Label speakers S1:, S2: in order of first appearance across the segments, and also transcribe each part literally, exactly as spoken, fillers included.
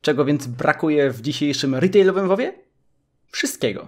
S1: Czego więc brakuje w dzisiejszym retailowym WoWie? Wszystkiego.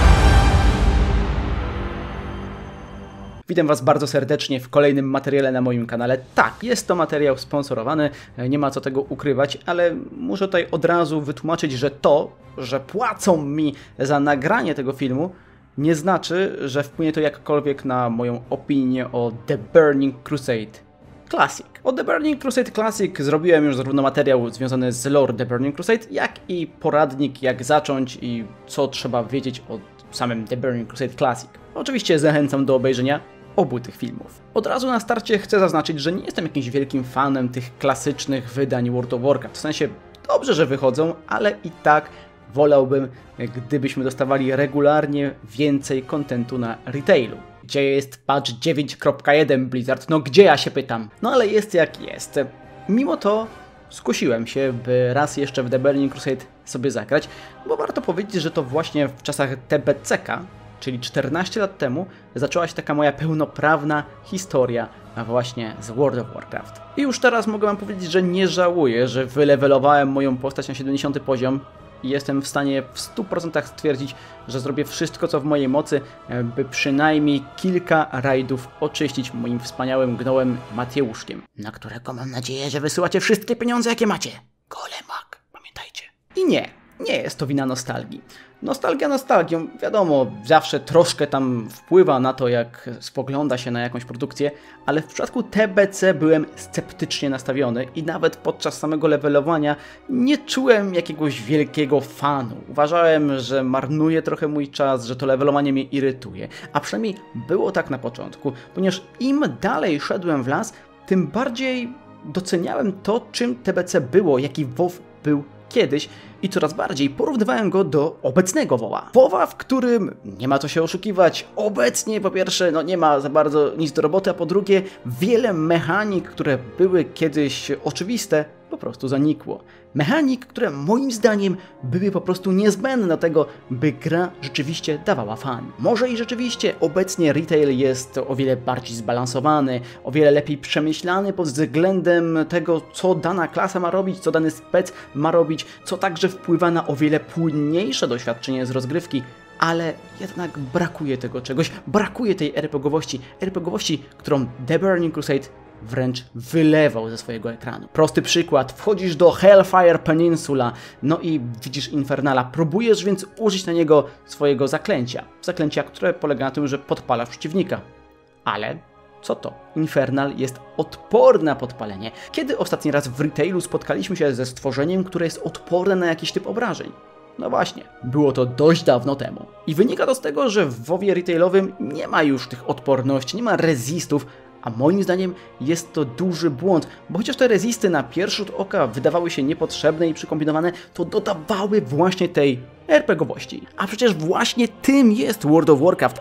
S1: Witam Was bardzo serdecznie w kolejnym materiale na moim kanale. Tak, jest to materiał sponsorowany, nie ma co tego ukrywać, ale muszę tutaj od razu wytłumaczyć, że to, że płacą mi za nagranie tego filmu, nie znaczy, że wpłynie to jakkolwiek na moją opinię o The Burning Crusade Classic. O The Burning Crusade Classic zrobiłem już zarówno materiał związany z lore The Burning Crusade, jak i poradnik, jak zacząć i co trzeba wiedzieć o samym The Burning Crusade Classic. Oczywiście zachęcam do obejrzenia obu tych filmów. Od razu na starcie chcę zaznaczyć, że nie jestem jakimś wielkim fanem tych klasycznych wydań World of Warcraft. W sensie dobrze, że wychodzą, ale i tak wolałbym, gdybyśmy dostawali regularnie więcej kontentu na retailu. Gdzie jest patch dziewięć kropka jeden Blizzard? No gdzie, ja się pytam? No ale jest jak jest. Mimo to skusiłem się, by raz jeszcze w The Burning Crusade sobie zagrać, bo warto powiedzieć, że to właśnie w czasach T B C K, czyli czternaście lat temu, zaczęła się taka moja pełnoprawna historia właśnie z World of Warcraft. I już teraz mogę Wam powiedzieć, że nie żałuję, że wylewelowałem moją postać na siedemdziesiąty poziom i jestem w stanie w stu procentach stwierdzić, że zrobię wszystko, co w mojej mocy, by przynajmniej kilka rajdów oczyścić moim wspaniałym gnołem Mateuszkiem, na którego mam nadzieję, że wysyłacie wszystkie pieniądze, jakie macie. Golemak, pamiętajcie. I nie, nie jest to wina nostalgii. Nostalgia nostalgią, wiadomo, zawsze troszkę tam wpływa na to, jak spogląda się na jakąś produkcję, ale w przypadku T B C byłem sceptycznie nastawiony i nawet podczas samego levelowania nie czułem jakiegoś wielkiego fanu. Uważałem, że marnuje trochę mój czas, że to levelowanie mnie irytuje, a przynajmniej było tak na początku, ponieważ im dalej szedłem w las, tym bardziej doceniałem to, czym T B C było, jaki WoW był kiedyś i coraz bardziej porównywałem go do obecnego WoWa. WoWa, w którym nie ma co się oszukiwać. Obecnie po pierwsze no nie ma za bardzo nic do roboty, a po drugie wiele mechanik, które były kiedyś oczywiste, po prostu zanikło. Mechanik, które moim zdaniem były po prostu niezbędne do tego, by gra rzeczywiście dawała fan. Może i rzeczywiście obecnie retail jest o wiele bardziej zbalansowany, o wiele lepiej przemyślany pod względem tego, co dana klasa ma robić, co dany spec ma robić, co także wpływa na o wiele płynniejsze doświadczenie z rozgrywki, ale jednak brakuje tego czegoś, brakuje tej RPGowości, RPGowości, którą The Burning Crusade wręcz wylewał ze swojego ekranu. Prosty przykład, wchodzisz do Hellfire Peninsula, no i widzisz Infernala, próbujesz więc użyć na niego swojego zaklęcia. Zaklęcia, które polega na tym, że podpalasz przeciwnika. Ale co to? Infernal jest odporny na podpalenie. Kiedy ostatni raz w retailu spotkaliśmy się ze stworzeniem, które jest odporne na jakiś typ obrażeń? No właśnie, było to dość dawno temu. I wynika to z tego, że w WoWie retailowym nie ma już tych odporności, nie ma resistów, a moim zdaniem jest to duży błąd, bo chociaż te rezisty na pierwszy rzut oka wydawały się niepotrzebne i przykombinowane, to dodawały właśnie tej RPGowości. A przecież właśnie tym jest World of Warcraft,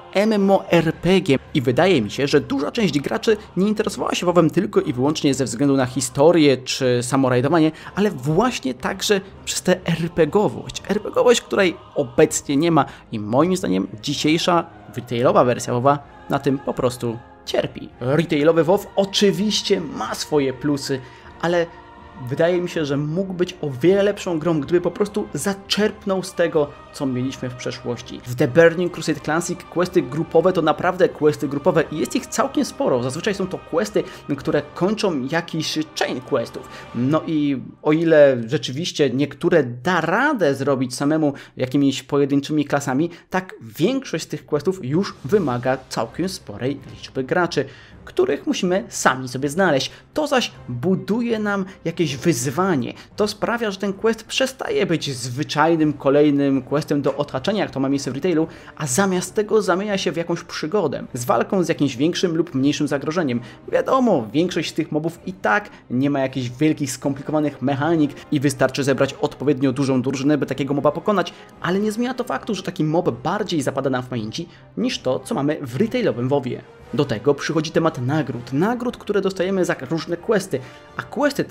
S1: MMORPG. I wydaje mi się, że duża część graczy nie interesowała się WoWem tylko i wyłącznie ze względu na historię czy samorajdowanie, ale właśnie także przez tę RPGowość. RPGowość, której obecnie nie ma i moim zdaniem dzisiejsza retailowa wersja WoWa na tym po prostu cierpi. Retailowy WoW oczywiście ma swoje plusy, ale wydaje mi się, że mógł być o wiele lepszą grą, gdyby po prostu zaczerpnął z tego, co mieliśmy w przeszłości. W The Burning Crusade Classic questy grupowe to naprawdę questy grupowe i jest ich całkiem sporo. Zazwyczaj są to questy, które kończą jakiś chain questów. No i o ile rzeczywiście niektóre da radę zrobić samemu jakimiś pojedynczymi klasami, tak większość z tych questów już wymaga całkiem sporej liczby graczy, których musimy sami sobie znaleźć. To zaś buduje nam jakieś wyzwanie. To sprawia, że ten quest przestaje być zwyczajnym, kolejnym questem do otaczenia, jak to ma miejsce w retailu, a zamiast tego zamienia się w jakąś przygodę, z walką z jakimś większym lub mniejszym zagrożeniem. Wiadomo, większość z tych mobów i tak nie ma jakichś wielkich, skomplikowanych mechanik i wystarczy zebrać odpowiednio dużą drużynę, by takiego moba pokonać, ale nie zmienia to faktu, że taki mob bardziej zapada nam w pamięci niż to, co mamy w retailowym WoWie. Do tego przychodzi temat nagród. Nagród, które dostajemy za różne questy. A questy te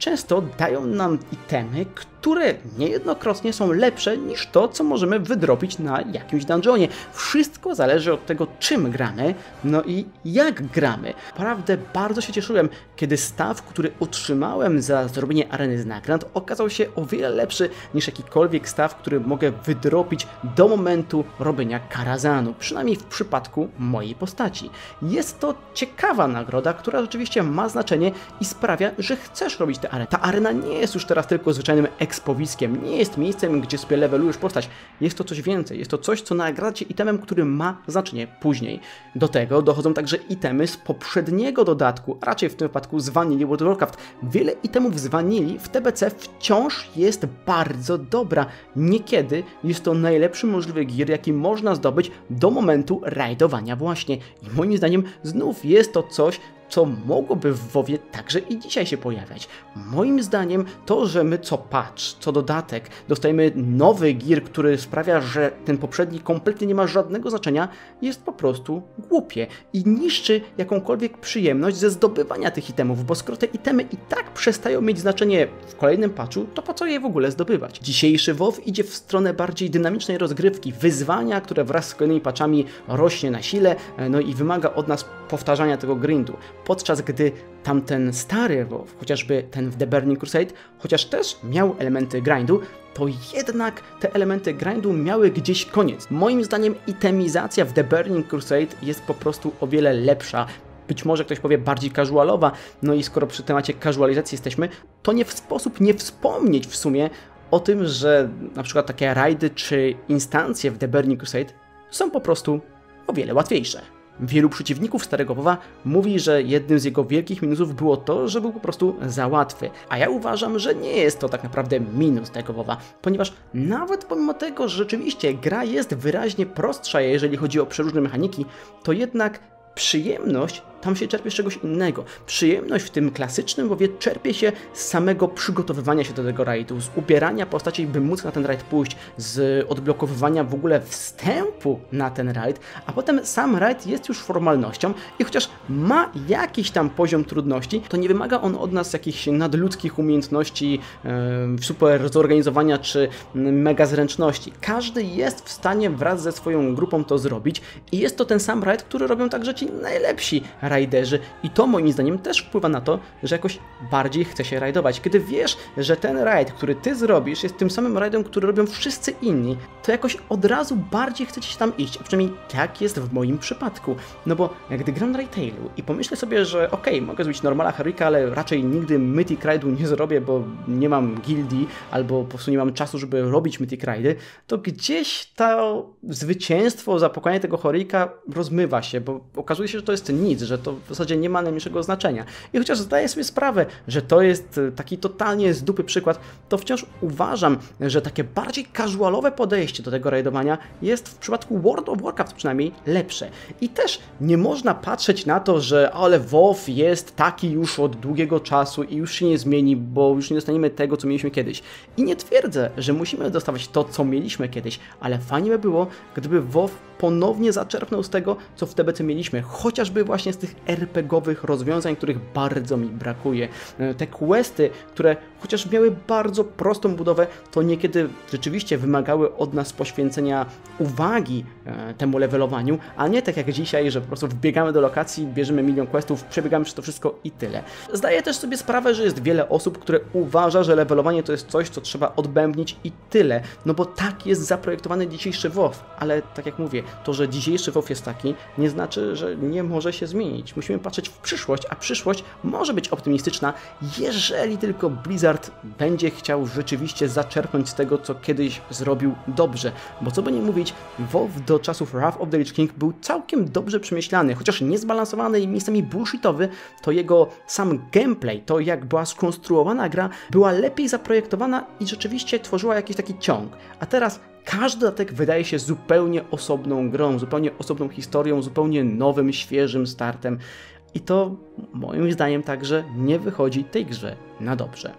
S1: często dają nam itemy, które niejednokrotnie są lepsze niż to, co możemy wydropić na jakimś dungeonie. Wszystko zależy od tego, czym gramy, no i jak gramy. Naprawdę bardzo się cieszyłem, kiedy staw, który otrzymałem za zrobienie areny z nagród, okazał się o wiele lepszy niż jakikolwiek staw, który mogę wydropić do momentu robienia Karazhanu, przynajmniej w przypadku mojej postaci. Jest to ciekawa nagroda, która rzeczywiście ma znaczenie i sprawia, że chcesz robić tę arenę. Ta arena nie jest już teraz tylko zwyczajnym ekspowiskiem, nie jest miejscem, gdzie sobie levelujesz postać. Jest to coś więcej, jest to coś, co nagradza cię itemem, który ma znaczenie później. Do tego dochodzą także itemy z poprzedniego dodatku, a raczej w tym wypadku z Vanilli World of Warcraft. Wiele itemów z Vanilli w T B C wciąż jest bardzo dobra. Niekiedy jest to najlepszy możliwy gear, jaki można zdobyć do momentu rajdowania właśnie. I moim zdaniem znów jest to coś, co mogłoby w WoWie także i dzisiaj się pojawiać. Moim zdaniem to, że my co patch, co dodatek dostajemy nowy gear, który sprawia, że ten poprzedni kompletnie nie ma żadnego znaczenia, jest po prostu głupie i niszczy jakąkolwiek przyjemność ze zdobywania tych itemów, bo skoro te itemy i tak przestają mieć znaczenie w kolejnym patchu, to po co je w ogóle zdobywać? Dzisiejszy WoW idzie w stronę bardziej dynamicznej rozgrywki, wyzwania, które wraz z kolejnymi patchami rośnie na sile, no i wymaga od nas powtarzania tego grindu. Podczas gdy tamten stary WoW, chociażby ten w The Burning Crusade, chociaż też miał elementy grindu, to jednak te elementy grindu miały gdzieś koniec. Moim zdaniem itemizacja w The Burning Crusade jest po prostu o wiele lepsza. Być może ktoś powie bardziej casualowa, no i skoro przy temacie casualizacji jesteśmy, to nie w sposób nie wspomnieć w sumie o tym, że na przykład takie rajdy czy instancje w The Burning Crusade są po prostu o wiele łatwiejsze. Wielu przeciwników Starego WoWa mówi, że jednym z jego wielkich minusów było to, że był po prostu za łatwy. A ja uważam, że nie jest to tak naprawdę minus tego WoWa, ponieważ nawet pomimo tego, że rzeczywiście gra jest wyraźnie prostsza, jeżeli chodzi o przeróżne mechaniki, to jednak przyjemność tam się czerpie z czegoś innego. Przyjemność w tym klasycznym WoWie czerpie się z samego przygotowywania się do tego rajdu, z ubierania postaci, by móc na ten rajd pójść, z odblokowywania w ogóle wstępu na ten rajd, a potem sam rajd jest już formalnością i chociaż ma jakiś tam poziom trudności, to nie wymaga on od nas jakichś nadludzkich umiejętności, yy, super zorganizowania czy mega zręczności. Każdy jest w stanie wraz ze swoją grupą to zrobić i jest to ten sam rajd, który robią także ci najlepsi rajderzy i to moim zdaniem też wpływa na to, że jakoś bardziej chce się rajdować. Kiedy wiesz, że ten rajd, który ty zrobisz, jest tym samym rajdem, który robią wszyscy inni, to jakoś od razu bardziej chcecie się tam iść, a przynajmniej tak jest w moim przypadku. No bo gdy gram na Retailu i pomyślę sobie, że okej, okay, mogę zrobić normala heroika, ale raczej nigdy Mythic Raidu nie zrobię, bo nie mam gildii, albo po prostu nie mam czasu, żeby robić Mythic Raidy, to gdzieś to zwycięstwo za pokonanie tego heroika rozmywa się, bo okazuje się, że to jest nic, że to w zasadzie nie ma najmniejszego znaczenia. I chociaż zdaję sobie sprawę, że to jest taki totalnie z dupy przykład, to wciąż uważam, że takie bardziej casualowe podejście do tego rajdowania jest w przypadku World of Warcraft przynajmniej lepsze. I też nie można patrzeć na to, że ale WoW jest taki już od długiego czasu i już się nie zmieni, bo już nie dostaniemy tego, co mieliśmy kiedyś. I nie twierdzę, że musimy dostawać to, co mieliśmy kiedyś, ale fajnie by było, gdyby WoW ponownie zaczerpnął z tego, co w T B C mieliśmy, chociażby właśnie z tych er pe gie owych rozwiązań, których bardzo mi brakuje. Te questy, które chociaż miały bardzo prostą budowę, to niekiedy rzeczywiście wymagały od nas poświęcenia uwagi e, temu levelowaniu, a nie tak jak dzisiaj, że po prostu wbiegamy do lokacji, bierzemy milion questów, przebiegamy przez to wszystko i tyle. Zdaję też sobie sprawę, że jest wiele osób, które uważa, że levelowanie to jest coś, co trzeba odbębnić i tyle, no bo tak jest zaprojektowany dzisiejszy WoW, ale tak jak mówię, to, że dzisiejszy WoW jest taki, nie znaczy, że nie może się zmienić. Musimy patrzeć w przyszłość, a przyszłość może być optymistyczna, jeżeli tylko Blizzard będzie chciał rzeczywiście zaczerpnąć z tego, co kiedyś zrobił dobrze. Bo co by nie mówić, WoW do czasów Wrath of the Lich King był całkiem dobrze przemyślany, chociaż niezbalansowany i miejscami bullshitowy, to jego sam gameplay, to jak była skonstruowana gra, była lepiej zaprojektowana i rzeczywiście tworzyła jakiś taki ciąg. A teraz każdy dodatek wydaje się zupełnie osobną grą, zupełnie osobną historią, zupełnie nowym, świeżym startem. I to moim zdaniem także nie wychodzi tej grze na dobrze.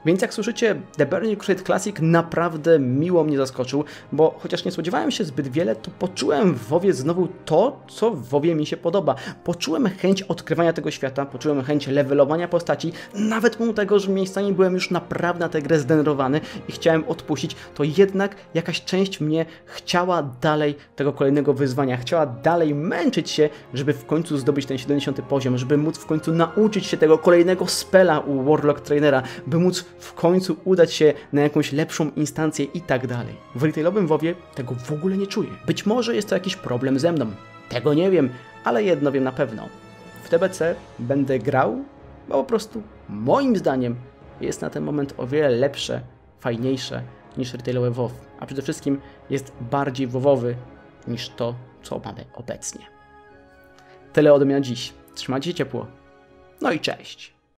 S1: Więc jak słyszycie, The Burning Crusade Classic naprawdę miło mnie zaskoczył, bo chociaż nie spodziewałem się zbyt wiele, to poczułem w WoWie znowu to, co w WoWie mi się podoba. Poczułem chęć odkrywania tego świata, poczułem chęć levelowania postaci, nawet mimo tego, że miejscami byłem już naprawdę na tę grę zdenerwowany i chciałem odpuścić, to jednak jakaś część mnie chciała dalej tego kolejnego wyzwania, chciała dalej męczyć się, żeby w końcu zdobyć ten siedemdziesiąty poziom, żeby móc w końcu nauczyć się tego kolejnego spela u Warlock Trainera, by móc w końcu udać się na jakąś lepszą instancję i tak dalej. W retailowym WoWie tego w ogóle nie czuję. Być może jest to jakiś problem ze mną. Tego nie wiem, ale jedno wiem na pewno. W T B C będę grał, bo po prostu moim zdaniem jest na ten moment o wiele lepsze, fajniejsze niż retailowe WoW, a przede wszystkim jest bardziej WoWowy niż to, co mamy obecnie. Tyle ode mnie na dziś. Trzymajcie się ciepło. No i cześć.